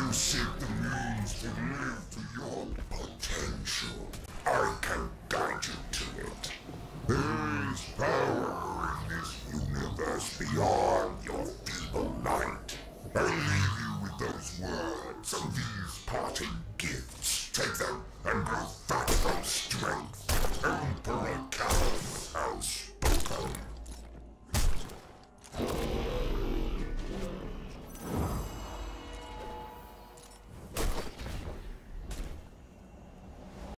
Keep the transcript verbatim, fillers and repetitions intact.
You seek the means to live to your potential. I can guide you to it. There is power in this universe beyond your feeble mind. I leave you with those words and these parting gifts. Take them and grow fat from strength. Emperor Calus has